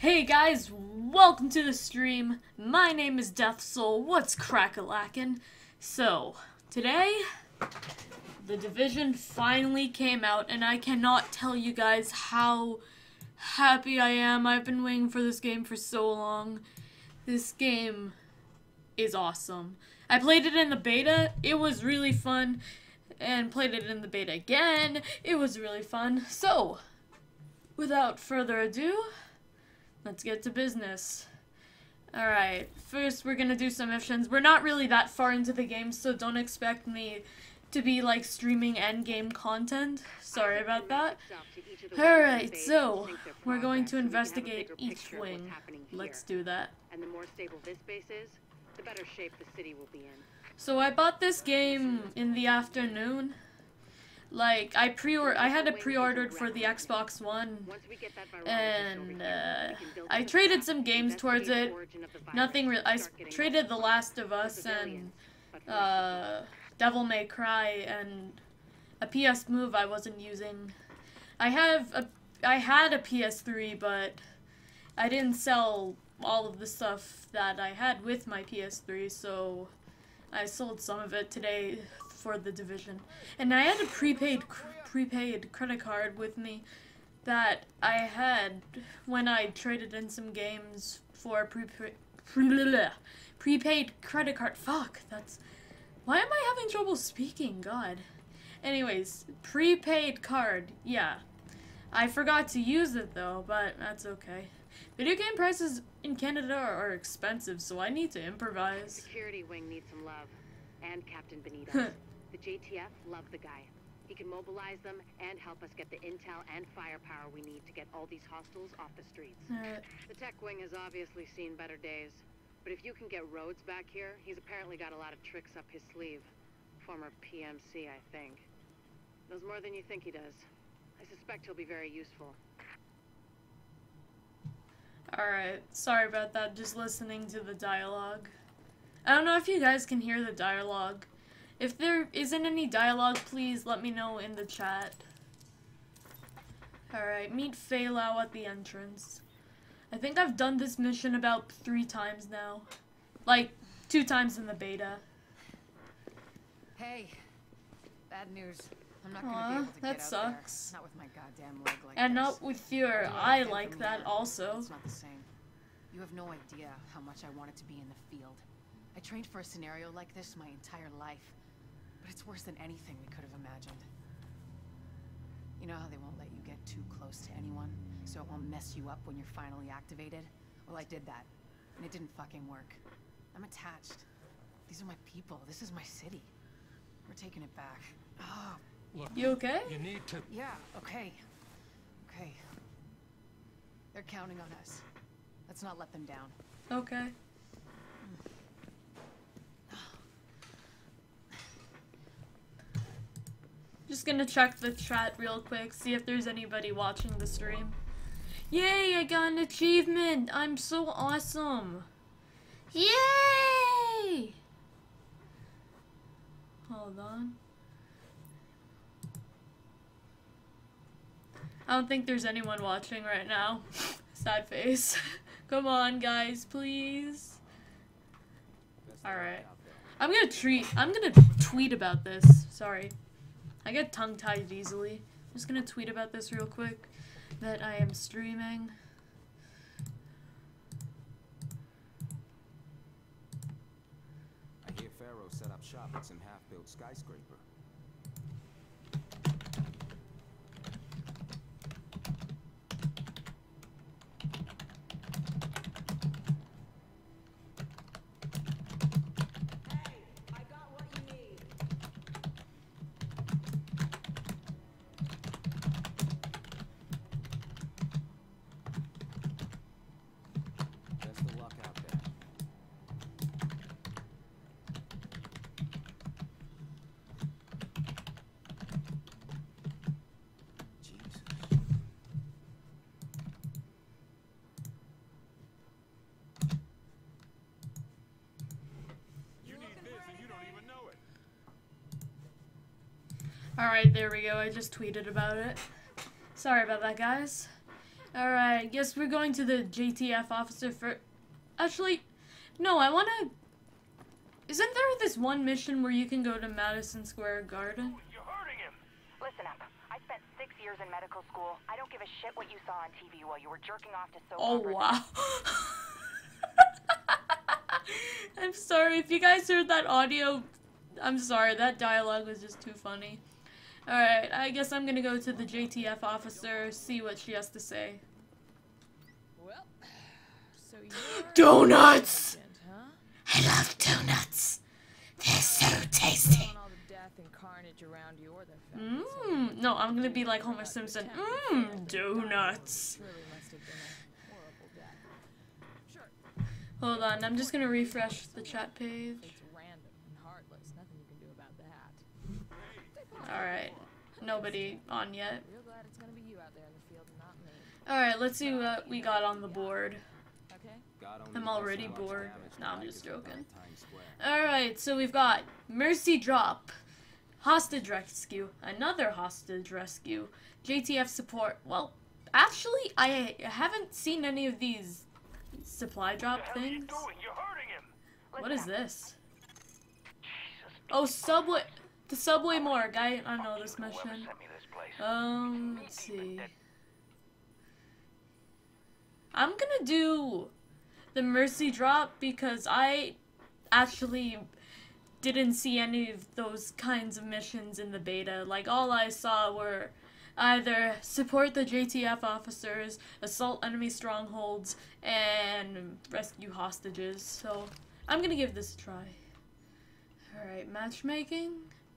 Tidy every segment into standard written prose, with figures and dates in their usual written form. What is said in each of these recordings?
Hey guys, welcome to the stream. My name is Death Soul. What's crack-a-lackin'? So, today, The Division finally came out, and I cannot tell you guys how happy I am. I've been waiting for this game for so long. This game is awesome. I played it in the beta. It was really fun. And played it in the beta again. It was really fun. So, without further ado, let's get to business. Alright, first we're gonna do some missions. We're not really that far into the game, so don't expect me to be like streaming endgame content. Sorry about that. Alright, so we're going to investigate each wing. Let's do that. And the more stable this base is, the better shape the city will be in. So I bought this game in the afternoon. Like, I had it pre-ordered for the Xbox One, and I traded some games towards it. I traded The Last of Us and Devil May Cry and a PS Move I wasn't using. I had a PS3, but I didn't sell all of the stuff that I had with my PS3, so I sold some of it today for The Division. And I had a prepaid credit card with me that I had when I traded in some games for prepaid credit card. Fuck, why am I having trouble speaking? God. Anyways, prepaid card, yeah. I forgot to use it though, but that's okay. Video game prices in Canada are expensive, so I need to improvise. The security wing needs some love. And Captain Benito. The JTF love the guy. He can mobilize them and help us get the intel and firepower we need to get all these hostiles off the streets. The tech wing has obviously seen better days. But if you can get Rhodes back here, he's apparently got a lot of tricks up his sleeve. Former PMC, I think. Knows more than you think he does. I suspect he'll be very useful. Alright, sorry about that, just listening to the dialogue. I don't know if you guys can hear the dialogue. If there isn't any dialogue, please let me know in the chat. Alright, meet Fei Lao at the entrance. I think I've done this mission about 3 times now. Like, 2 times in the beta. Hey, bad news. I'm not gonna be able to that get sucks. out there. Not with my goddamn leg like And this. not with your eye like that also. It's not the same. You have no idea how much I wanted to be in the field. I trained for a scenario like this my entire life. But it's worse than anything we could have imagined. You know how they won't let you get too close to anyone, so it won't mess you up when you're finally activated? Well, I did that, and it didn't fucking work. I'm attached. These are my people. This is my city. We're taking it back. Oh. Look, you okay? You need to... Yeah, okay. Okay. They're counting on us. Let's not let them down. Okay. Just gonna check the chat real quick, see if there's anybody watching the stream. Yay, I got an achievement! I'm so awesome! Yay! Hold on. I don't think there's anyone watching right now. Sad face. Come on, guys, please. Alright. I'm gonna tweet about this. Sorry. I get tongue-tied easily. I'm just gonna tweet about this real quick. That I am streaming. I hear Pharaoh set up shop at some half-built skyscraper. Alright, there we go. I just tweeted about it. Sorry about that, guys. Alright, guess we're going to the JTF officer for... Actually, no, I wanna... Isn't there this one mission where you can go to Madison Square Garden? You're hurting him. Listen up. I spent 6 years in medical school. I don't give a shit what you saw on TV while you were jerking off to soap Oh, operas. wow. I'm sorry, if you guys heard that audio, I'm sorry, that dialogue was just too funny. Alright, I guess I'm gonna go to the JTF officer, see what she has to say. Well, so you're Donuts! huh? I love donuts. They're so tasty. All the death and carnage around you or the fact No, I'm gonna be like Homer Simpson. Donuts. really must have been a horrible death. Sure, Hold on, I'm just gonna refresh the chat page. it's random and heartless. Nothing you can do about that. Alright, nobody on yet. Real glad it's gonna be you out there in the field and not me. Alright, let's see what we got on the board. Okay? God only I'm knows already how much bored. damage No, the I'm just Vikings have done joking. at Times Square. Alright, so we've got Mercy Drop, Hostage Rescue, another Hostage Rescue, JTF Support. Well, actually, I haven't seen any of these supply drop What the hell are you things. doing? You're hurting him. What is this? Jesus. Oh, Subway. The Subway Morgue. I know this Whoever mission. sent me this place. Let's see. I'm gonna do the Mercy Drop because I actually didn't see any of those kinds of missions in the beta. Like, all I saw were either support the JTF officers, assault enemy strongholds, and rescue hostages. So, I'm gonna give this a try. Alright, matchmaking?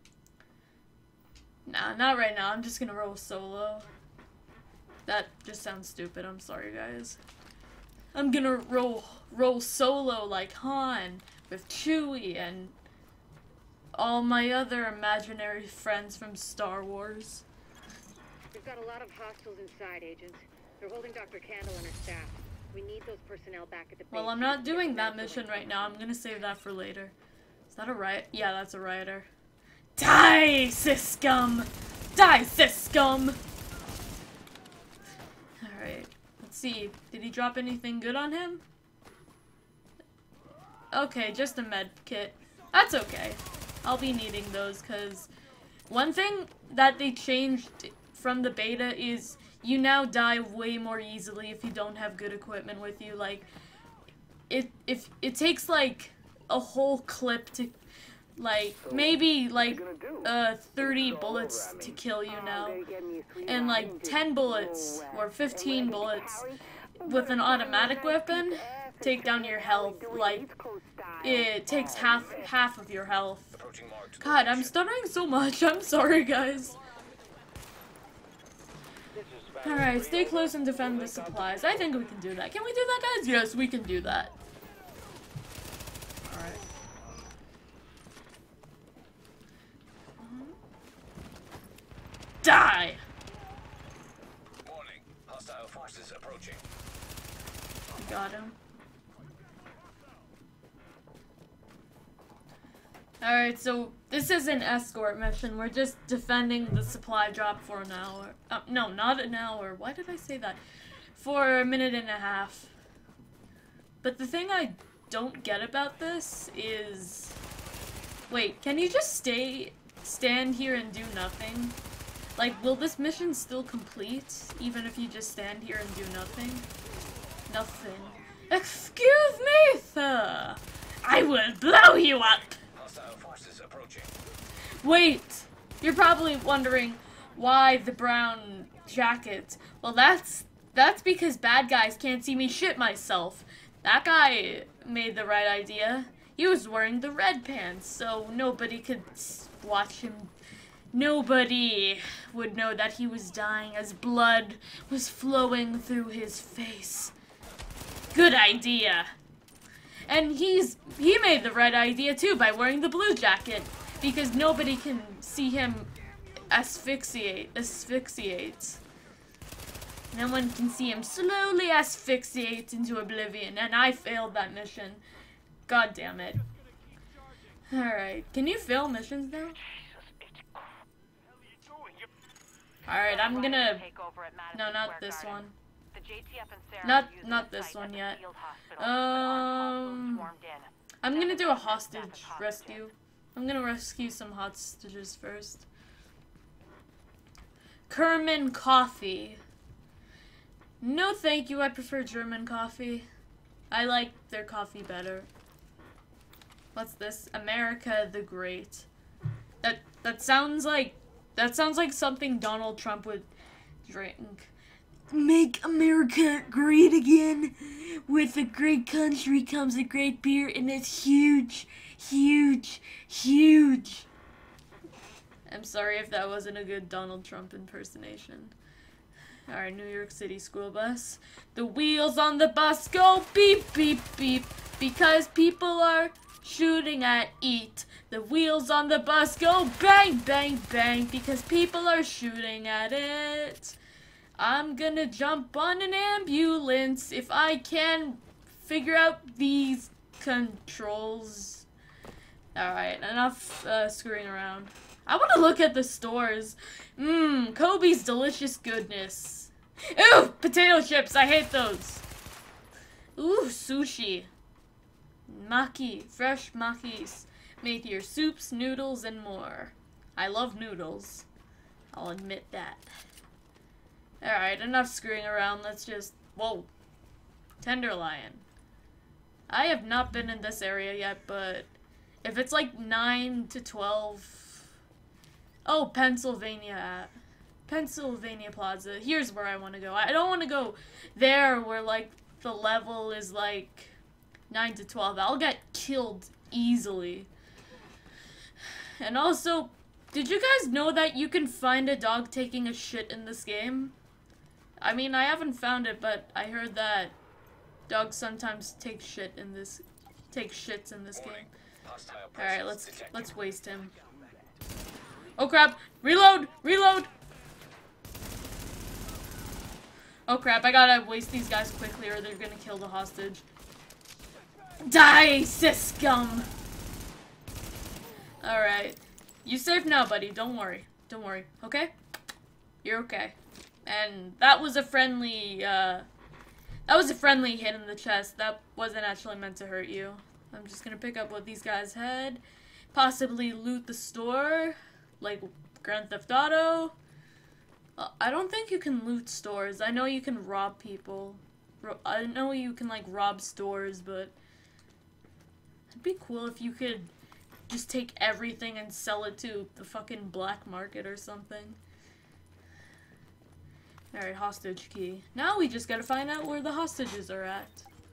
Nah, not right now. I'm just gonna roll solo. That just sounds stupid. I'm sorry, guys. I'm gonna roll solo like Han with Chewie and all my other imaginary friends from Star Wars. We've got a lot of hostiles inside, agents. They're holding Dr. Candle and her staff. We need those personnel back at the base. Well, I'm not doing that mission right now. I'm gonna save that for later. Is that a riot? Yeah, that's a rioter. Die, Siscum! Die, Siscum! Alright, let's see. Did he drop anything good on him? Okay, just a med kit. That's okay. I'll be needing those, because one thing that they changed from the beta is you now die way more easily if you don't have good equipment with you. Like, if it takes, like, a whole clip to... Like, maybe, like, 30 bullets to kill you now. And, like, 10 bullets or 15 bullets with an automatic weapon take down your health. Like, it takes half of your health. God, I'm stuttering so much. I'm sorry, guys. Alright, stay close and defend the supplies. I think we can do that. Can we do that, guys? Yes, we can do that. Alright. Die! Warning. Hostile forces approaching. Got him. Alright, so this is an escort mission. We're just defending the supply drop for an hour. No, not an hour. Why did I say that? For a minute and a half. But the thing I don't get about this is... Wait, can you just stand here and do nothing? Like, will this mission still complete, even if you just stand here and do nothing? Nothing. Excuse me, sir! I will blow you up! Hostile forces approaching. Wait! You're probably wondering why the brown jacket. Well, that's because bad guys can't see me shit myself. That guy made the right idea. He was wearing the red pants, so nobody could watch him. Nobody would know that he was dying as blood was flowing through his face. Good idea. And he made the right idea too by wearing the blue jacket, because nobody can see him asphyxiate. No one can see him slowly asphyxiate into oblivion, and I failed that mission. God damn it. Alright, can you fail missions now? Alright, I'm gonna... Take over at Madison No, not Square this Garden. one. The JTF and Sarah Not are using not the this site one as a yet. field hospital, but armed hostiles swarmed in. I'm gonna do a Seven staff hostage as hostages. rescue. I'm gonna rescue some hostages first. Kerman coffee. No thank you, I prefer German coffee. I like their coffee better. What's this? America the Great. That sounds like something Donald Trump would drink. Make America great again. With a great country comes a great beer, and it's huge, huge, huge. I'm sorry if that wasn't a good Donald Trump impersonation. Alright, New York City school bus. The wheels on the bus go beep, beep, beep. Because people are shooting at eat. The wheels on the bus go bang, bang, bang. Because people are shooting at it. I'm gonna jump on an ambulance if I can figure out these controls. Alright, enough screwing around. I want to look at the stores. Kobe's delicious goodness. Ooh, potato chips. I hate those. Ooh, sushi. Maki, fresh makis. Made here soups, noodles, and more. I love noodles. I'll admit that. Alright, enough screwing around. Let's just... Whoa. Tenderloin. I have not been in this area yet, but... If it's like 9 to 12... Oh, Pennsylvania Plaza. Here's where I want to go. I don't want to go there where, like, the level is, like, 9 to 12. I'll get killed easily. And also, did you guys know that you can find a dog taking a shit in this game? I mean, I haven't found it, but I heard that dogs sometimes take shits in this game. Alright, let's waste him. Oh crap! Reload! Reload! Oh crap, I gotta waste these guys quickly or they're gonna kill the hostage. Die, siscum! Alright. You safe now, buddy. Don't worry. Don't worry. Okay? You're okay. And that was a friendly, hit in the chest. That wasn't actually meant to hurt you. I'm just gonna pick up what these guys had. Possibly loot the store. Like Grand Theft Auto. I don't think you can loot stores. I know you can rob people. I know you can, like, rob stores, but... It'd be cool if you could just take everything and sell it to the fucking black market or something. Alright, hostage key. Now we just gotta find out where the hostages are at.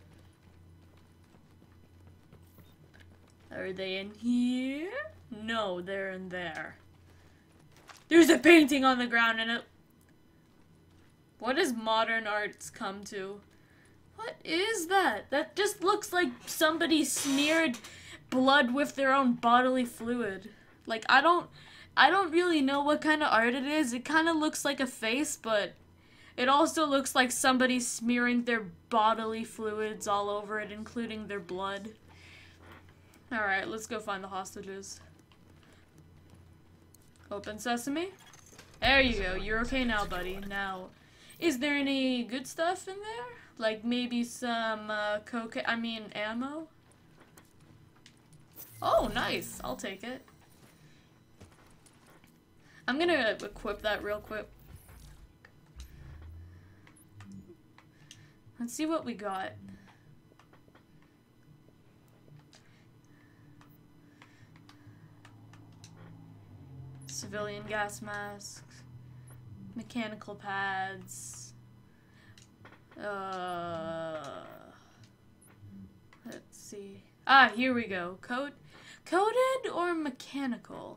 Are they in here? No, they're in there. There's a painting on the ground and it... What does modern arts come to? What is that? That just looks like somebody smeared blood with their own bodily fluid. Like, I don't really know what kind of art it is. It kind of looks like a face, but it also looks like somebody smearing their bodily fluids all over it, including their blood. Alright, let's go find the hostages. Open sesame. There you go. You're okay now, buddy. Now, is there any good stuff in there? Like maybe some cocaine, ammo? Oh, nice. I'll take it. I'm gonna equip that real quick. Let's see what we got. Civilian gas masks. Mechanical pads. Let's see. Ah, here we go. Coated or mechanical?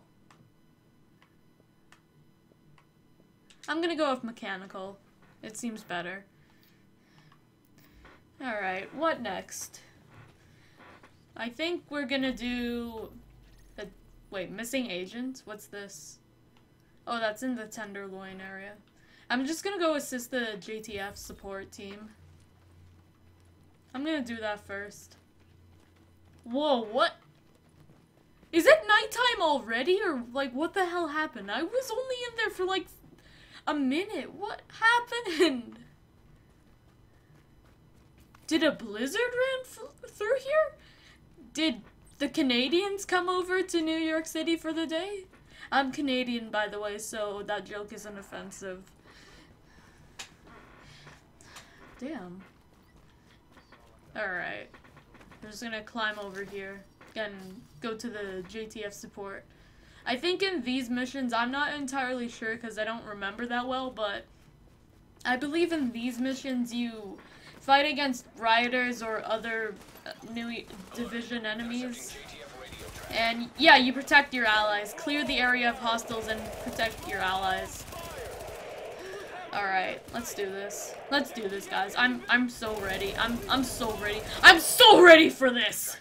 I'm gonna go with mechanical. It seems better. Alright, what next? I think we're gonna do... Wait, missing agent? What's this? Oh, that's in the Tenderloin area. I'm just gonna go assist the JTF support team. I'm gonna do that first. Whoa, what? Is it nighttime already? Or, like, what the hell happened? I was only in there for, like, a minute. What happened? Did a blizzard ran through here? Did the Canadians come over to New York City for the day? I'm Canadian, by the way, so that joke isn't offensive. Damn. Alright. I'm just gonna climb over here and go to the JTF support. I think in these missions, I'm not entirely sure because I don't remember that well, but I believe in these missions you fight against rioters or other new division enemies. And yeah, you protect your allies. Clear the area of hostiles and protect your allies. Alright, let's do this. Let's do this, guys. I'm so ready. I'm so ready. I'm so ready for this!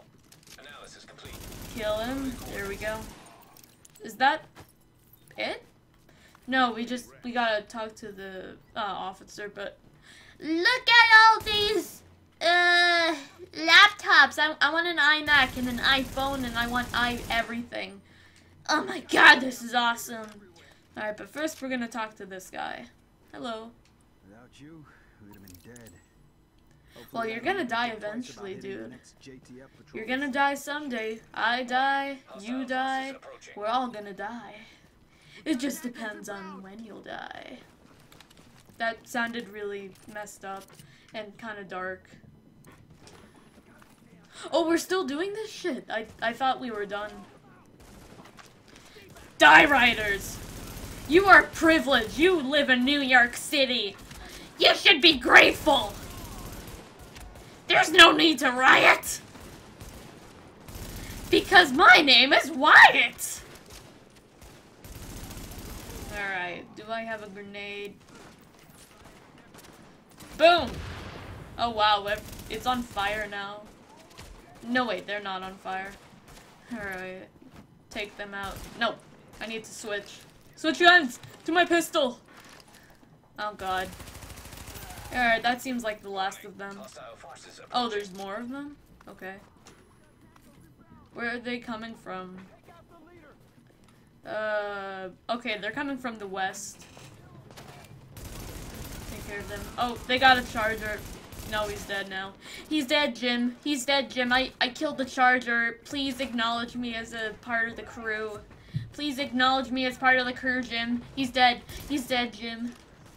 Kill him. There we go. Is that it? No, we gotta talk to the officer, but look at all these laptops. I want an iMac and an iPhone and I want everything. Oh my god, this is awesome. Alright, but first we're gonna talk to this guy. Hello. Without you, we'd have been dead. Well, you're gonna die eventually, dude. You're gonna die someday. I die, you die, we're all gonna die. It just depends on when you'll die. That sounded really messed up and kind of dark. Oh, we're still doing this shit? I thought we were done. Die, Riders! You are privileged. You live in New York City. You should be grateful. There's no need to riot. Because my name is Wyatt. Alright, do I have a grenade? Boom! Oh wow, it's on fire now. No wait, they're not on fire. Alright, take them out. No, I need to switch. Switch guns to my pistol! Oh god. Alright, that seems like the last of them. Oh, there's more of them? Okay. Where are they coming from? Okay, they're coming from the west. Take care of them. Oh, they got a charger. No, he's dead now. He's dead, Jim. He's dead, Jim. I killed the charger. Please acknowledge me as a part of the crew. Please acknowledge me as part of the crew, Jim. He's dead. He's dead, Jim.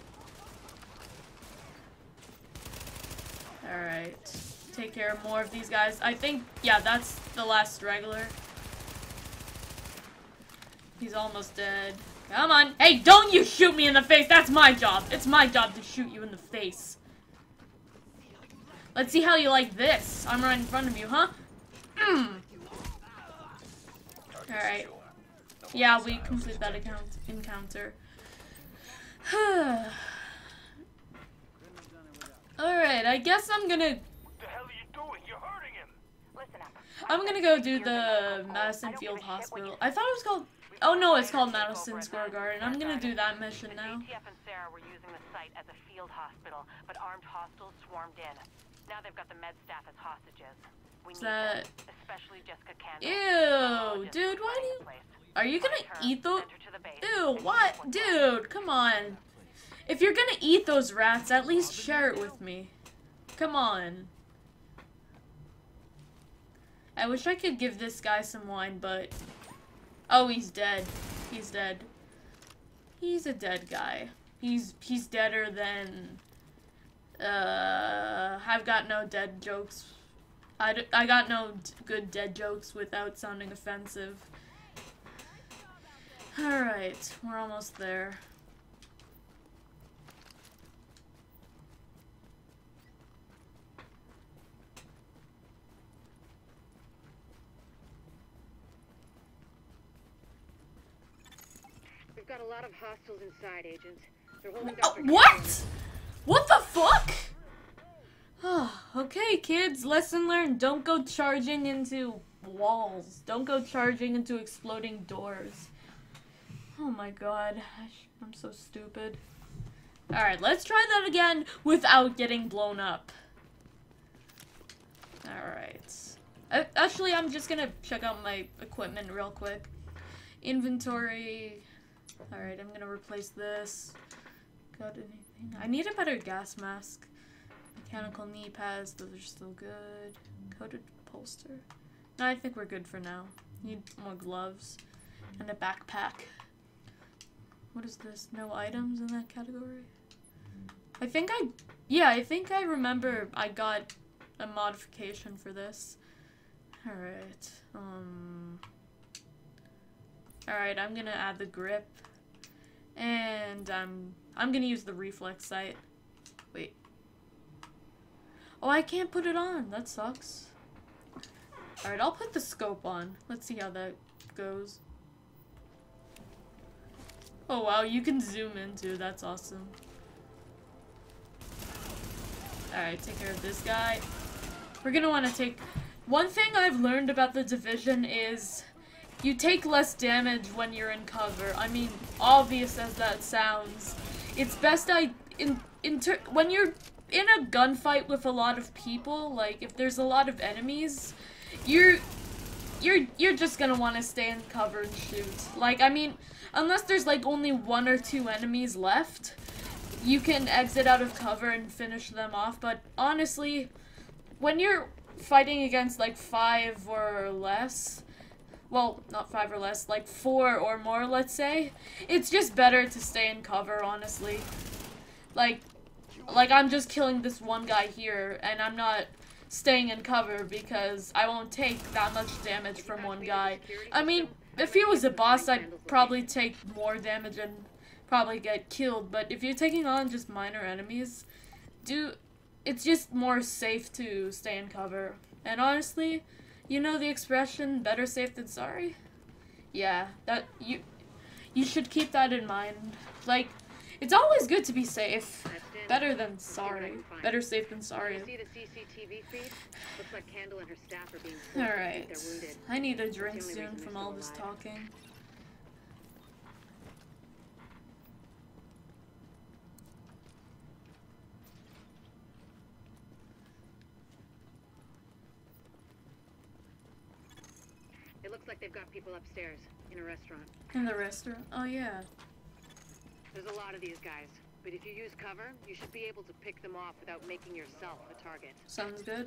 Alright. Take care of more of these guys. I think, yeah, that's the last straggler. He's almost dead. Come on. Hey, don't you shoot me in the face. That's my job. It's my job to shoot you in the face. Let's see how you like this. I'm right in front of you, huh? Alright. Yeah, we complete that encounter. Alright, I guess I'm gonna... What the hell are you doing? You're hurting him. Listen up. I'm gonna go do the Madison Field Hospital. I thought it was called... Oh no, it's called Madison Square Garden. I'm gonna do that mission now. The JTF and Sarah were using the site as a field hospital, but armed hostiles swarmed in. Now they've got the med staff as hostages. We need them, especially Jessica Campbell. Ew, dude, why do you... Are you gonna eat those? Ew, what? Dude, come on. If you're gonna eat those rats, at least share it with me. Come on. I wish I could give this guy some wine, but... Oh, he's dead. He's dead. He's a dead guy. He's deader than... I've got no dead jokes. I got no good dead jokes without sounding offensive. Alright, we're almost there. We've got a lot of hostiles inside, agent. They're holding Dr. What? What the fuck? Okay, kids, lesson learned. Don't go charging into walls. Don't go charging into exploding doors. Oh my god, I'm so stupid. Alright, let's try that again without getting blown up. Alright. Actually, I'm just gonna check out my equipment real quick. Inventory. Alright, I'm gonna replace this. Got anything? I need a better gas mask. Mechanical knee pads, those are still good. Coated bolster. No, I think we're good for now. Need more gloves. And a backpack. What is this? No items in that category? I think I remember I got a modification for this. Alright. Alright, I'm gonna add the grip. And I'm gonna use the reflex sight. Wait. Oh, I can't put it on. That sucks. Alright, I'll put the scope on. Let's see how that goes. Oh wow, you can zoom in too. That's awesome. Alright, take care of this guy. We're gonna want to take... One thing I've learned about the Division is you take less damage when you're in cover. I mean, obvious as that sounds. It's best when you're in a gunfight with a lot of people, like if there's a lot of enemies, you're just gonna want to stay in cover and shoot. Like, I mean, unless there's like only 1 or 2 enemies left, you can exit out of cover and finish them off. But honestly, when you're fighting against like 5 or less, well, not 5 or less, like 4 or more, let's say, it's just better to stay in cover, honestly. Like I'm just killing this one guy here, and I'm not staying in cover because I won't take that much damage from one guy. I mean, if he was a boss, I'd probably take more damage and probably get killed, but if you're taking on just minor enemies, it's just more safe to stay in cover. And honestly, you know the expression, better safe than sorry? Yeah, that you should keep that in mind. Like, it's always good to be safe. Better than sorry. Better safe than sorry. See the CCTV feed? Looks like Candle and her staff are being Alright. they're wounded. I need a drink That's the only soon reason from they're all still this alive. talking. It looks like they've got people upstairs in a restaurant. In the restaurant? Oh yeah. There's a lot of these guys, but if you use cover, you should be able to pick them off without making yourself a target. Sounds good.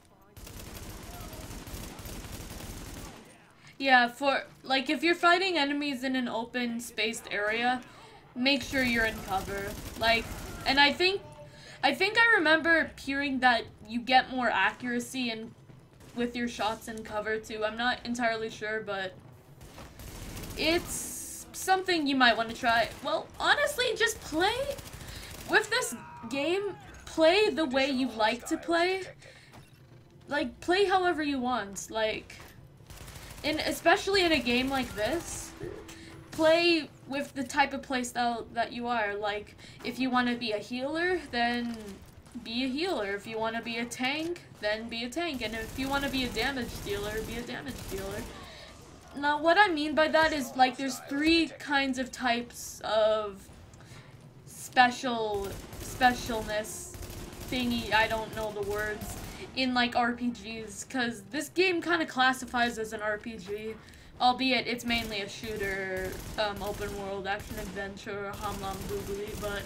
Yeah, for, like, if you're fighting enemies in an open, spaced area, make sure you're in cover. Like, and I think I remember hearing that you get more accuracy with your shots in cover, too. I'm not entirely sure, but it's something you might want to try. Well, honestly, just play with this game. Play the way you like to play. Like, play however you want. Like, especially in a game like this, play with the type of playstyle that you are. Like, if you want to be a healer, then be a healer. If you want to be a tank, then be a tank. And if you want to be a damage dealer, be a damage dealer. Now, what I mean by that is, like, there's 3 kinds of types of specialness thingy, I don't know the words, in, like, RPGs, because this game kind of classifies as an RPG, albeit it's mainly a shooter, open world, action-adventure, hamlam googly, but,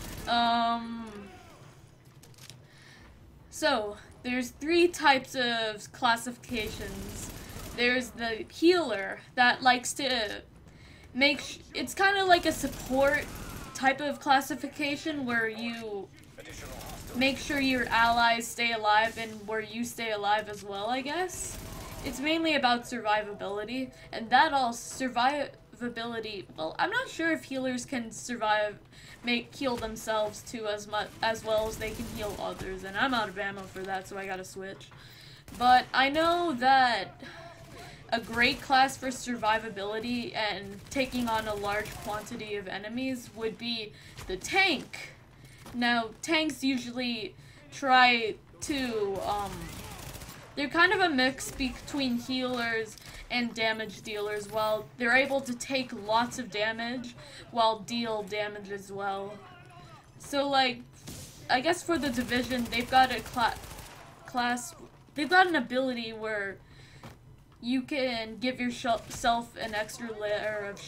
so, there's 3 types of classifications. There's the healer that likes to it's kind of like a support type of classification where you make sure your allies stay alive and where you stay alive as well, I guess. It's mainly about survivability, and that all survivability, well, I'm not sure if healers can heal themselves too as well as they can heal others, and I'm out of ammo for that, so I gotta switch. But I know that a great class for survivability and taking on a large quantity of enemies would be the tank. Now, tanks usually try to, they're kind of a mix between healers and damage dealers. While they're able to take lots of damage while deal damage as well. So, like, I guess for the Division, they've got a they've got an ability where you can give yourself an extra layer of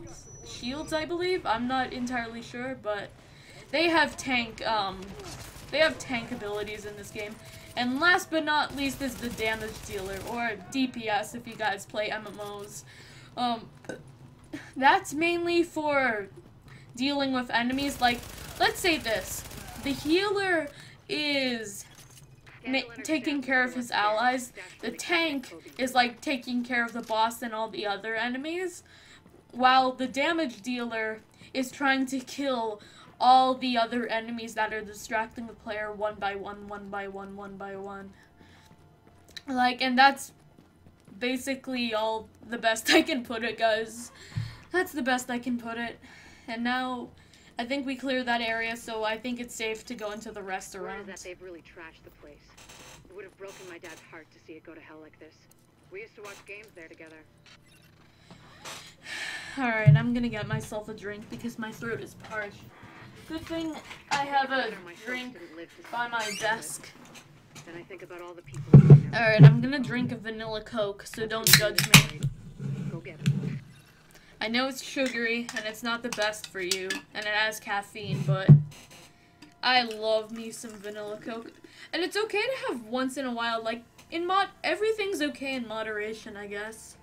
shields, I believe. I'm not entirely sure, but they have tank They have tank abilities in this game. And last but not least is the damage dealer, or DPS if you guys play MMOs. That's mainly for dealing with enemies. Like, let's say this. The healer is taking care of his allies. The tank is like taking care of the boss and all the other enemies. While the damage dealer is trying to kill all the other enemies that are distracting the player one by one, one by one, one by one. Like, and that's basically all the best I can put it, guys. That's the best I can put it. And now, I think we cleared that area, so I think it's safe to go into the restaurant. Word is that they've really trashed the place. It would have broken my dad's heart to see it go to hell like this. We used to watch games there together. Alright, I'm gonna get myself a drink because my throat is parched. Good thing I have a drink by my desk. Then I think about all the people. Alright, I'm gonna drink a vanilla Coke, so don't judge me. Go get it. I know it's sugary, and it's not the best for you, and it has caffeine, but I love me some vanilla Coke. And it's okay to have once in a while, like, everything's okay in moderation, I guess.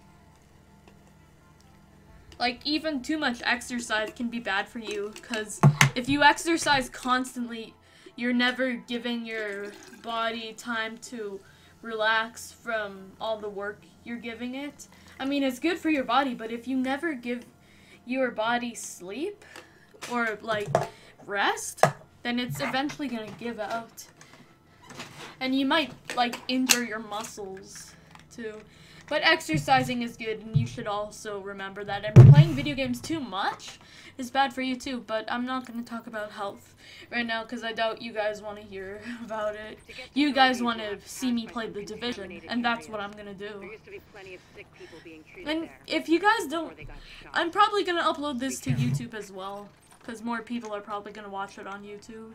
Like, even too much exercise can be bad for you, because if you exercise constantly, you're never giving your body time to relax from all the work you're giving it. I mean, it's good for your body, but if you never give your body sleep or, like, rest, then it's eventually gonna give out. And you might, like, injure your muscles, too. But exercising is good, and you should also remember that. And playing video games too much is bad for you, too. But I'm not going to talk about health right now, because I doubt you guys want to hear about it. You guys want to see me play The Division, and that's what I'm going to do. And if you guys don't, I'm probably going to upload this to YouTube as well, because more people are probably going to watch it on YouTube.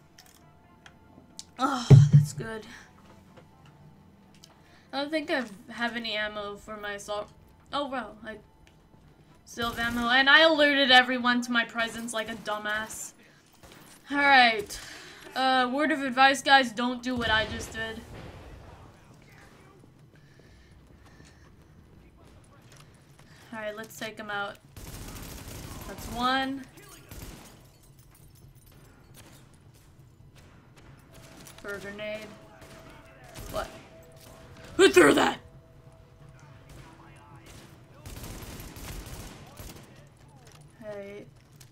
Oh, that's good. I don't think I have any ammo for my assault. Oh, wow. I still have ammo. And I alerted everyone to my presence like a dumbass. Alright. Word of advice, guys. Don't do what I just did. Alright, let's take him out. That's one. For a grenade. What? Who threw that? Hey.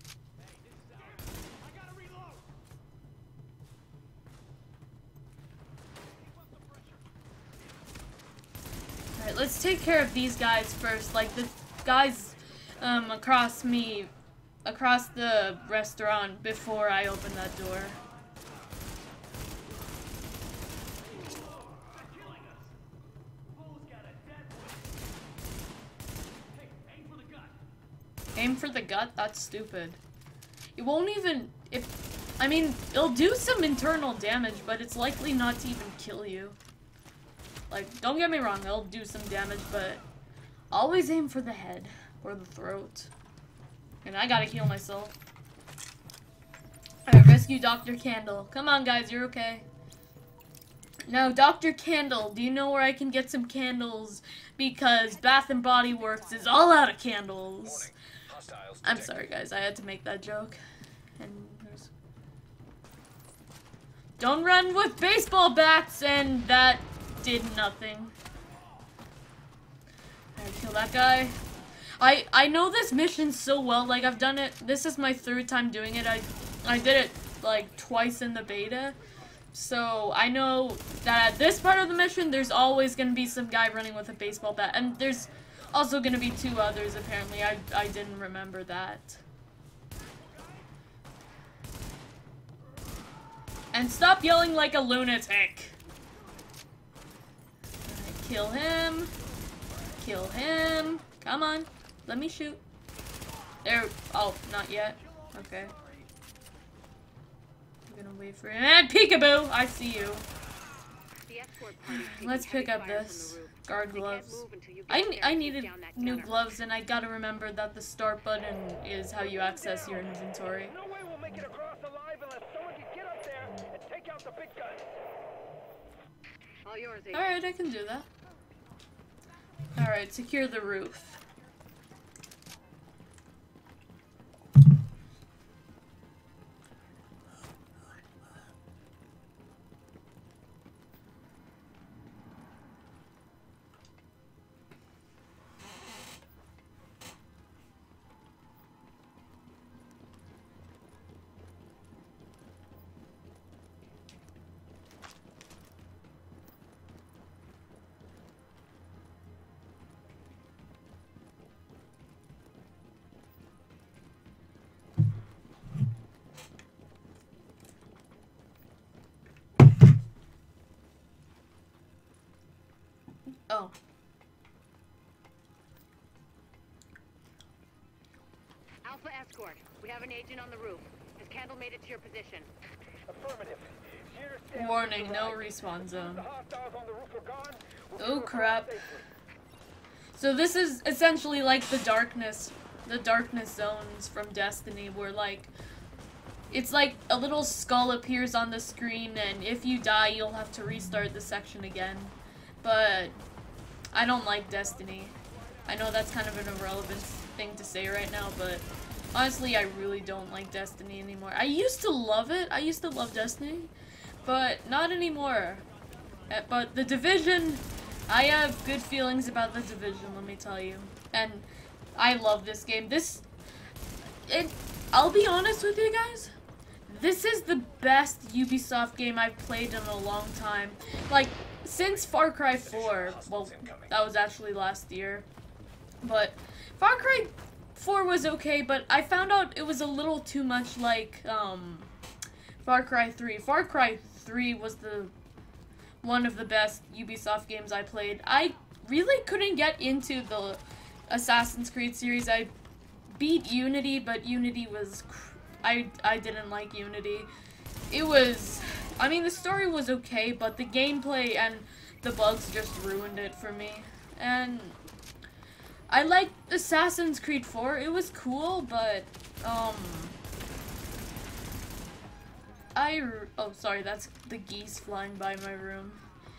Alright, let's take care of these guys first. Like the guys across the restaurant before I open that door. Aim for the gut? That's stupid. It won't even... I mean, it'll do some internal damage, but it's likely not to even kill you. Like, don't get me wrong, it'll do some damage, but always aim for the head or the throat. And I gotta heal myself. Alright, rescue Dr. Candle. Come on, guys, you're okay. Now, Dr. Candle, do you know where I can get some candles? Because Bath and Body Works is all out of candles. I'm sorry, guys. I had to make that joke. And don't run with baseball bats, and that did nothing. Alright, kill that guy. I know this mission so well. Like, I've done it. This is my third time doing it. I did it, like, twice in the beta. So, I know that at this part of the mission, there's always going to be some guy running with a baseball bat. And there's also going to be two others, apparently. I didn't remember that. And stop yelling like a lunatic. Right, kill him. Kill him. Come on. Let me shoot. There. Oh, not yet. Okay. I'm gonna wait for him. And peekaboo! I see you. Let's pick up this. Guard gloves. I needed new gloves, and I gotta remember that the start button is how you access your inventory. No way we'll make it across alive unless someone can get up there and out the big guns. All yours, Agent. Alright, I can do that. Alright, secure the roof. Oh. Alpha escort. We have an agent on the roof. Has Candle made it to your position? Affirmative. Here's Stanley. Warning, no respawn zone. The hostiles on the roof are gone. We'll Oh be crap. safely. So this is essentially like the darkness zones from Destiny, where like, it's like a little skull appears on the screen, and if you die, you'll have to restart the section again. But I don't like Destiny. I know that's kind of an irrelevant thing to say right now, but honestly, I really don't like Destiny anymore. I used to love it. I used to love Destiny, but not anymore. But The Division, I have good feelings about The Division, let me tell you. And I love this game. I'll be honest with you guys. This is the best Ubisoft game I've played in a long time. Like, since Far Cry 4. Well, that was actually last year. But Far Cry 4 was okay, but I found out it was a little too much like Far Cry 3. Far Cry 3 was one of the best Ubisoft games I played. I really couldn't get into the Assassin's Creed series. I beat Unity, but Unity was... I didn't like Unity. It was... I mean, the story was okay, but the gameplay and the bugs just ruined it for me. And I liked Assassin's Creed 4. It was cool, but, oh, sorry, that's the geese flying by my room.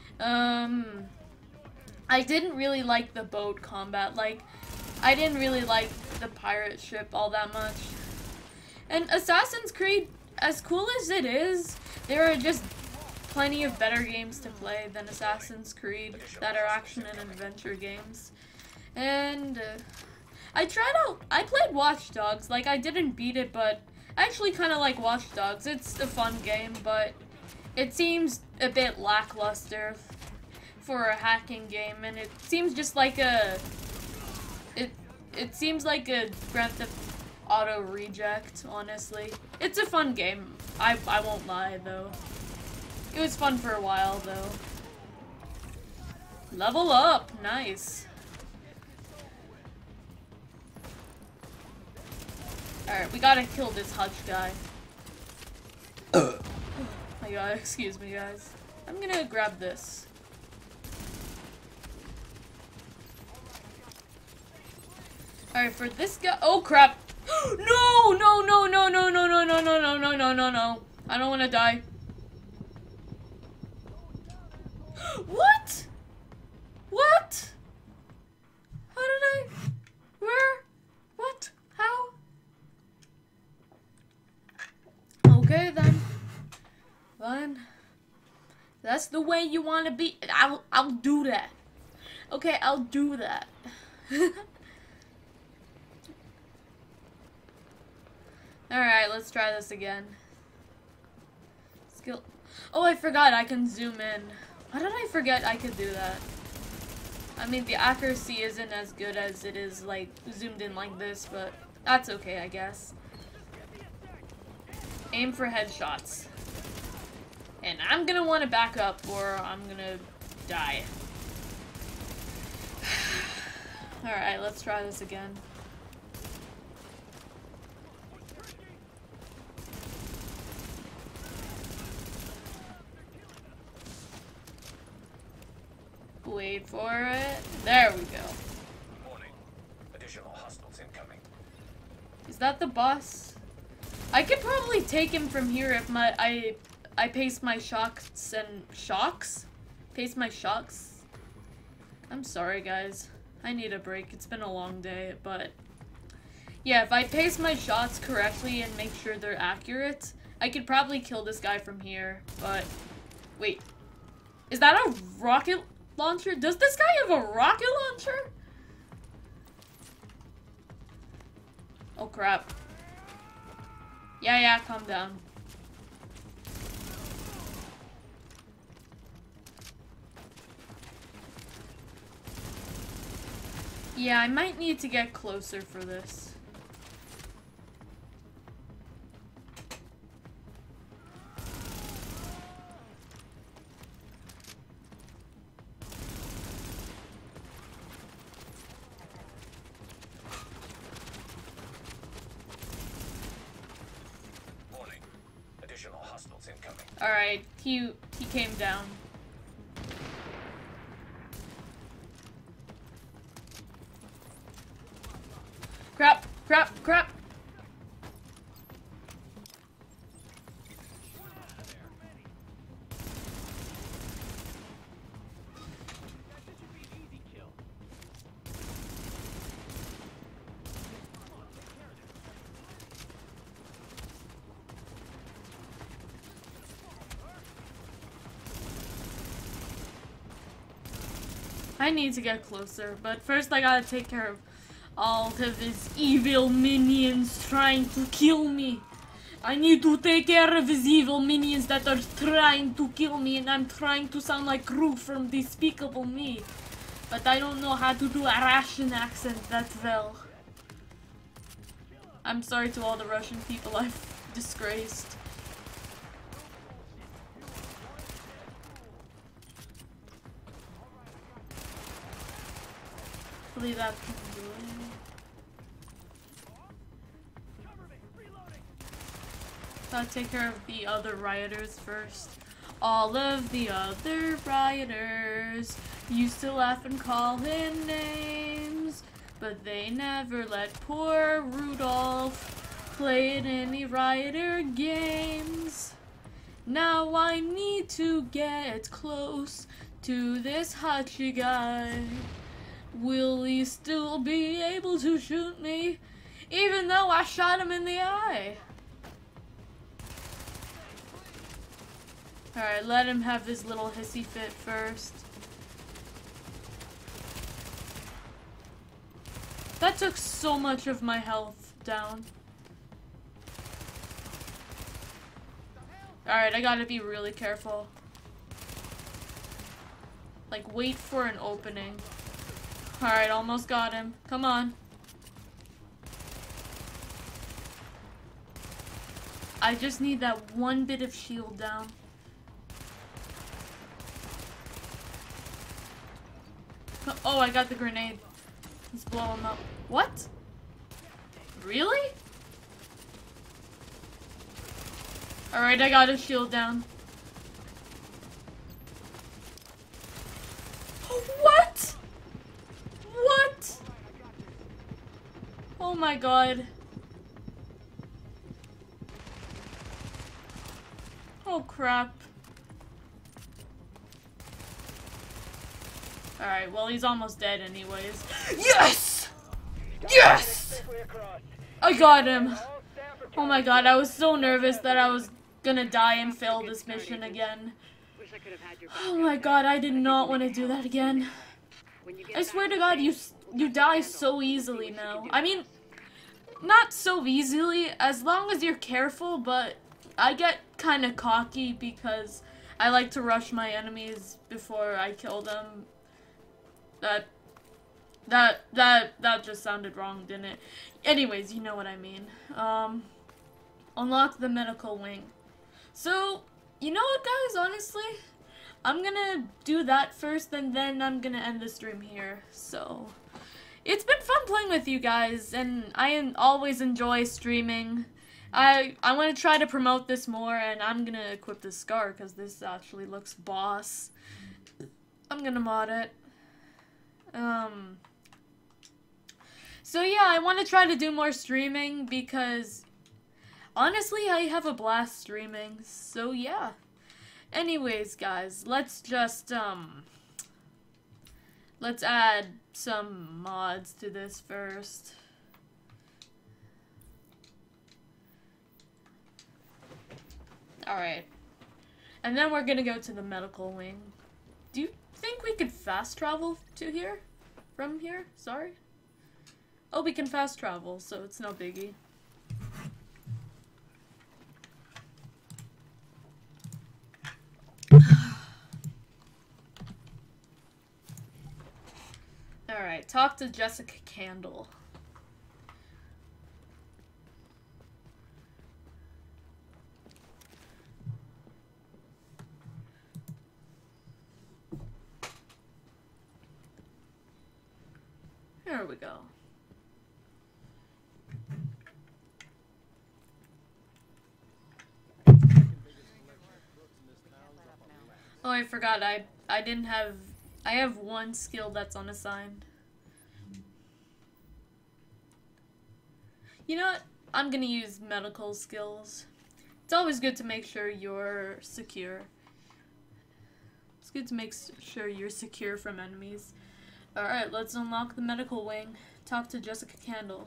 I didn't really like the boat combat. Like, I didn't really like the pirate ship all that much. And Assassin's Creed, as cool as it is, there are just plenty of better games to play than Assassin's Creed that are action and adventure games. And I played Watch Dogs. Like, I didn't beat it, but I actually kind of like Watch Dogs. It's a fun game, but it seems a bit lackluster for a hacking game, and it seems just like it seems like a Grand Theft Auto reject, honestly. It's a fun game. I won't lie, though. It was fun for a while, though. Level up! Nice. Alright, we gotta kill this Hutch guy. Oh my god, excuse me, guys. I'm gonna grab this. Alright, for this guy- oh crap! No! No, no, no, no, no, no, no, no, no, no, no, no, no. I don't wanna die. What? What? How did I? Where? What? How? Okay then. Fine. That's the way you wanna be. I'll do that. Okay, I'll do that. Alright, let's try this again. Skill. Oh, I forgot I can zoom in. How did I forget I could do that? I mean, the accuracy isn't as good as it is, like, zoomed in like this, but that's okay, I guess. Aim for headshots. And I'm gonna want to back up, or I'm gonna die. Alright, let's try this again. Wait for it. There we go. Warning. Additional hostiles incoming. Is that the boss? I could probably take him from here if I pace my shots and shocks? Pace my shots? I'm sorry, guys. I need a break. It's been a long day, but yeah, if I pace my shots correctly and make sure they're accurate, I could probably kill this guy from here, but wait. Is that a rocket launcher? Does this guy have a rocket launcher? Oh crap. Yeah, calm down. Yeah, I might need to get closer for this. Warning. Additional hostiles incoming. Alright, he came down. Crap! I need to get closer, but first I gotta take care of all of his evil minions trying to kill me. I need to take care of his evil minions that are trying to kill me, and I'm trying to sound like Gru from Despicable Me. But I don't know how to do a Russian accent that well. I'm sorry to all the Russian people I've disgraced. Hopefully that can do it. Gotta take care of the other rioters first. All of the other rioters used to laugh and call him names, but they never let poor Rudolph play in any rioter games. Now I need to get close to this Hachi guy. Will he still be able to shoot me, even though I shot him in the eye? Alright, let him have his little hissy fit first. That took so much of my health down. Alright, I gotta be really careful. Like, wait for an opening. Alright, almost got him. Come on. I just need that one bit of shield down. Oh, I got the grenade. Let's blow him up. What? Really? Alright, I got his shield down. What? What? Oh my god. Oh crap. Alright, well he's almost dead anyways. Yes! Yes! I got him. Oh my god, I was so nervous that I was gonna die and fail this mission again. Oh my god, I did not want to do that again. I swear to god, you die so easily now. I mean, not so easily, as long as you're careful, but I get kind of cocky because I like to rush my enemies before I kill them. That just sounded wrong, didn't it? Anyways, you know what I mean. Unlock the medical wing. So, you know what, guys, honestly? I'm gonna do that first, and then I'm gonna end the stream here. So, it's been fun playing with you guys, and I always enjoy streaming. I want to try to promote this more, and I'm gonna equip this scar, because this actually looks boss. I'm gonna mod it. So yeah, I want to try to do more streaming because honestly, I have a blast streaming. So yeah. Anyways, guys, let's just, let's add some mods to this first. Alright. And then we're gonna go to the medical wing. Do you think we could fast travel to here? From here? Sorry? Oh, we can fast travel, so it's no biggie. Alright, talk to Jessica Candle. There we go. Oh, I forgot. I didn't have. I have one skill that's unassigned. You know what? I'm gonna use medical skills. It's always good to make sure you're secure. It's good to make sure you're secure from enemies. Alright, let's unlock the medical wing. Talk to Jessica Candle.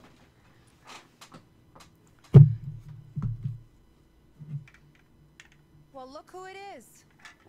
Well, look who it is.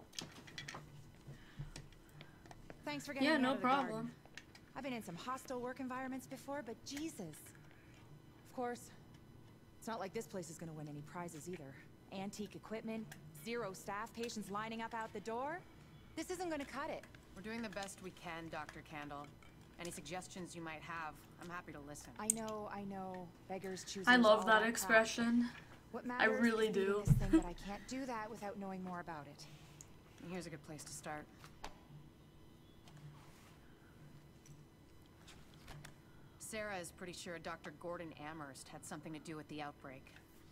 Thanks for getting me Yeah, no out of the garden. problem. I've been in some hostile work environments before, but Jesus. Of course, it's not like this place is gonna win any prizes either. Antique equipment, 0 staff, patients lining up out the door. This isn't gonna cut it. We're doing the best we can, Dr. Candle. Any suggestions you might have, I'm happy to listen. I know. Beggars, choosers, I love all that crap. expression. What I matters really is leading do. this thing, but I can't do that without knowing more about it. Here's a good place to start. Sarah is pretty sure Dr. Gordon Amherst had something to do with the outbreak.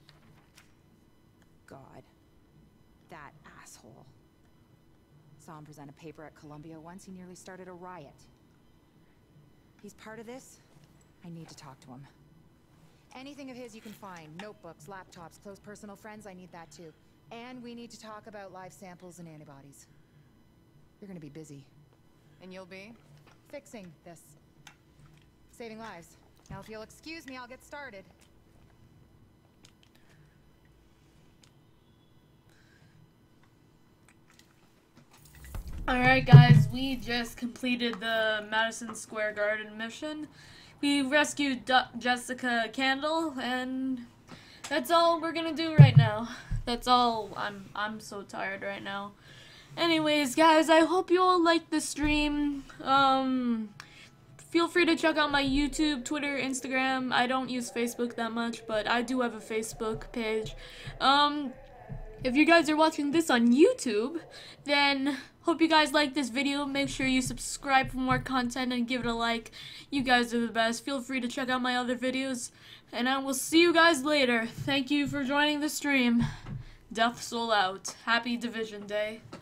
God. That asshole. Saw him present a paper at Columbia once. He nearly started a riot. He's part of this. I need to talk to him. Anything of his you can find. Notebooks, laptops, close personal friends, I need that too. And we need to talk about live samples and antibodies. You're gonna be busy. And you'll be? Fixing this. Saving lives. Now if you'll excuse me, I'll get started. Alright guys, we just completed the Madison Square Garden mission. We rescued Jessica Candle, and that's all we're gonna do right now. That's all. I'm so tired right now. Anyways, guys, I hope you all liked the stream. Feel free to check out my YouTube, Twitter, Instagram. I don't use Facebook that much, but I do have a Facebook page. If you guys are watching this on YouTube, then hope you guys like this video. Make sure you subscribe for more content and give it a like. You guys are the best. Feel free to check out my other videos, and I will see you guys later. Thank you for joining the stream. Death Soul out. Happy Division Day.